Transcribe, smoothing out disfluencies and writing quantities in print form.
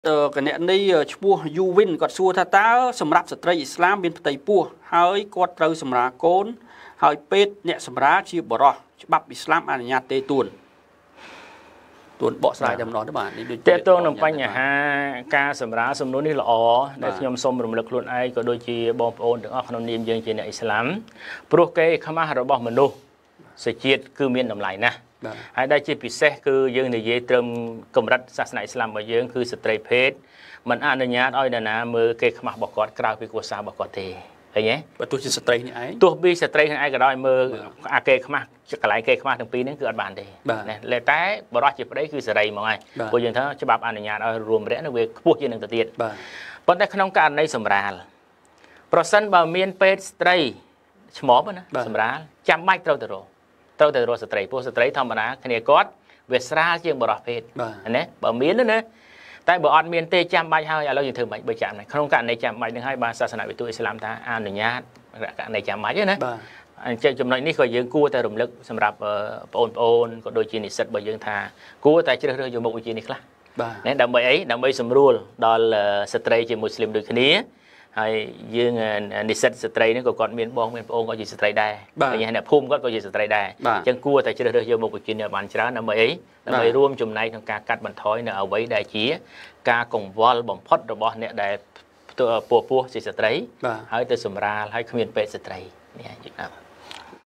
cái này này chua Yuvin còn xua tha ta sầm rạp sợi Islam bên tây pua hơi quạt trâu sầm rá côn hơi pet nhẹ sầm rá chia bỏ rò bắp Islam anh nhạt tê tuồn bỏ sai đầm nó đó bạn tê tuồn nằm quanh nhà ha ca sầm rá sầm nón đi lọ để nhom xôm rụng lực luôn ai có đôi chi bom ôn được ở khăn niệm dương trên Islam pro cái khăm ha rồi bỏ mình đâu sẽ chết cứ miên nằm lại nè hayได้ជាពិសេសគឺយើងនិយាយត្រឹមកម្រិតសាសនាអ៊ីស្លាមរបស់យើងគឺស្ត្រីភេទមិនអនុញ្ញាតឲ្យនរណាមើលគេខ្មាស់របស់គាត់ក្រៅពីគ្រួសាររបស់គាត់ទេឃើញទេបើទោះជាស្ត្រីនេះឯងទោះពីស្ត្រីនេះឯងក៏ដោយមើលអាគេខ្មាស់កន្លែងគេខ្មាស់ទាំងពីរហ្នឹងគឺអត់បានទេណាតែបរិសុទ្ធជាប្តីគឺសេរីហ្មងហើយព្រោះយើងថាច្បាប់អនុញ្ញាតឲ្យរួមរយៈនៅវាខ្ពស់ជាងនឹងទៅទៀតប៉ុន្តែក្នុងករណីសម្រាលប្រសិនបើមានពេទ្យស្ត្រីឈ្មោះណាសម្រាលចាំបាច់ត្រូវទៅរកស្ត្រីព្រោះស្ត្រីធម្មតាគ្នាគាត់វាស្រាលជាងបរិសុទ្ធភេទណាបើមានណាតែបើអត់មានទេចាំបាច់ហើយឥឡូវយើងធ្វើមិនបើចាំក្នុងករណីចាំបាច់នឹងហើយបានសាសនាវិទូអ៊ីស្លាមថាអនុញ្ញាតករណីចាំបាច់ណាអញ្ចឹងចំណុចនេះក៏យើងគួរតែរំលឹកសម្រាប់បងប្អូនក៏ដូចជានិស្សិតរបស់យើងថាគួរតែជ្រើសរើសយកមុខវិជ្ជានេះខ្លះណាដើម្បីអីដើម្បីសម្រួលដល់ស្ត្រីជាមូស្លីមដូចគ្នាហើយយើងនិស្សិតស្ត្រីនេះក៏គាត់មានបងមានប្អូនក៏ជាស្ត្រីដែរហើយអ្នកភូមិគាត់ក៏ជាស្ត្រីដែរអញ្ចឹងគួរតែជ្រើសរើសយកមុខវិជ្ជានេះបានច្រើនដើម្បីអីដើម្បីរួមចំណែកក្នុងការកាត់បន្ថយនៅអ្វីដែលជាការកង្វល់បំផុតរបស់អ្នកដែលពោះជាស្ត្រីហើយទៅសម្រាលហើយគ្មានពេទ្យស្ត្រីនេះយល់